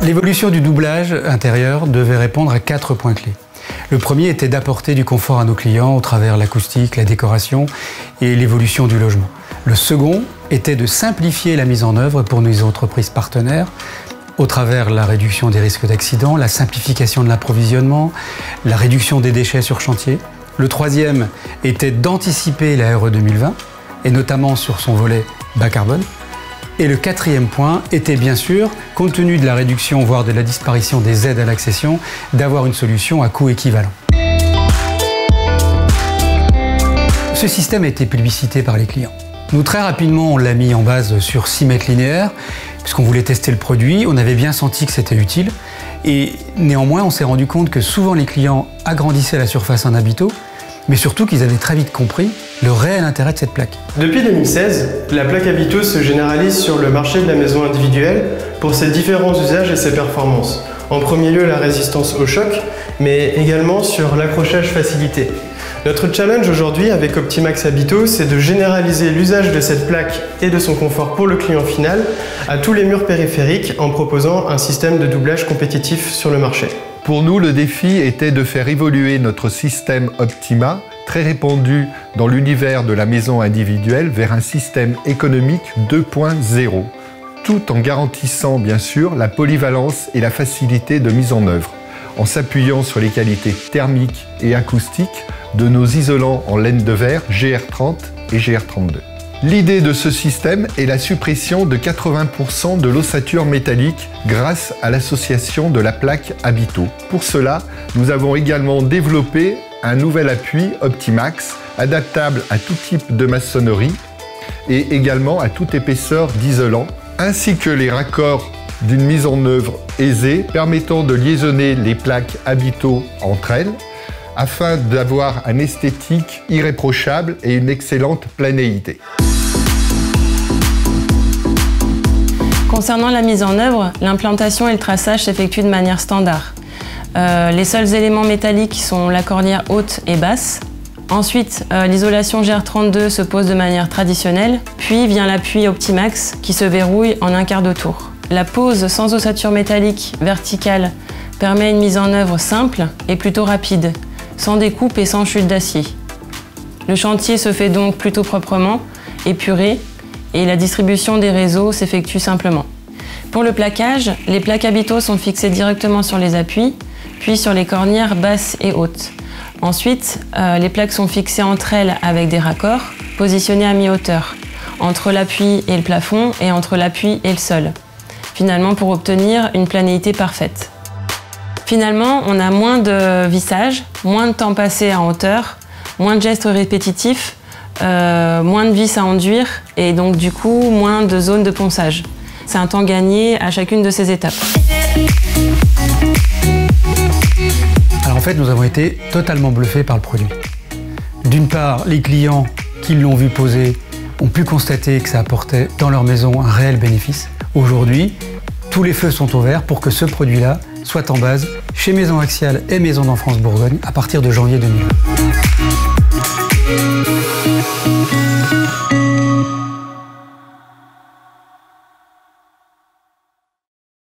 L'évolution du doublage intérieur devait répondre à 4 points clés. Le premier était d'apporter du confort à nos clients au travers l'acoustique, la décoration et l'évolution du logement. Le second était de simplifier la mise en œuvre pour nos entreprises partenaires au travers la réduction des risques d'accident, la simplification de l'approvisionnement, la réduction des déchets sur chantier. Le troisième était d'anticiper la RE 2020 et notamment sur son volet bas carbone. Et le quatrième point était bien sûr, compte tenu de la réduction voire de la disparition des aides à l'accession, d'avoir une solution à coût équivalent. Ce système a été publicité par les clients. Nous, très rapidement, on l'a mis en base sur 6 mètres linéaires, puisqu'on voulait tester le produit, on avait bien senti que c'était utile. Et néanmoins, on s'est rendu compte que souvent les clients agrandissaient la surface en habito, mais surtout qu'ils avaient très vite compris le réel intérêt de cette plaque. Depuis 2016, la plaque habito se généralise sur le marché de la maison individuelle pour ses différents usages et ses performances. En premier lieu, la résistance au choc, mais également sur l'accrochage facilité. Notre challenge aujourd'hui avec Optimax Habito, c'est de généraliser l'usage de cette plaque et de son confort pour le client final à tous les murs périphériques en proposant un système de doublage compétitif sur le marché. Pour nous, le défi était de faire évoluer notre système Optima, très répandu dans l'univers de la maison individuelle, vers un système économique 2.0, tout en garantissant bien sûr la polyvalence et la facilité de mise en œuvre, en s'appuyant sur les qualités thermiques et acoustiques de nos isolants en laine de verre GR30 et GR32. L'idée de ce système est la suppression de 80% de l'ossature métallique grâce à l'association de la plaque Habito. Pour cela, nous avons également développé un nouvel appui Optimax, adaptable à tout type de maçonnerie et également à toute épaisseur d'isolant, ainsi que les raccords d'une mise en œuvre aisée permettant de liaisonner les plaques Habito entre elles, afin d'avoir un esthétique irréprochable et une excellente planéité. Concernant la mise en œuvre, l'implantation et le traçage s'effectuent de manière standard. Les seuls éléments métalliques sont la cornière haute et basse. Ensuite, l'isolation GR32 se pose de manière traditionnelle, puis vient l'appui Optimax qui se verrouille en un quart de tour. La pose sans ossature métallique verticale permet une mise en œuvre simple et plutôt rapide, sans découpe et sans chute d'acier. Le chantier se fait donc plutôt proprement, épuré, et la distribution des réseaux s'effectue simplement. Pour le plaquage, les plaques Habito sont fixées directement sur les appuis, puis sur les cornières basses et hautes. Ensuite, les plaques sont fixées entre elles avec des raccords, positionnés à mi-hauteur, entre l'appui et le plafond et entre l'appui et le sol, finalement pour obtenir une planéité parfaite. Finalement, on a moins de vissage, moins de temps passé en hauteur, moins de gestes répétitifs, moins de vis à enduire et donc du coup moins de zones de ponçage. C'est un temps gagné à chacune de ces étapes. Alors en fait, nous avons été totalement bluffés par le produit. D'une part, les clients qui l'ont vu poser ont pu constater que ça apportait dans leur maison un réel bénéfice. Aujourd'hui, tous les feux sont ouverts pour que ce produit-là soit en base chez Maison Axiale et Maison d'Enfance Bourgogne à partir de janvier 2020.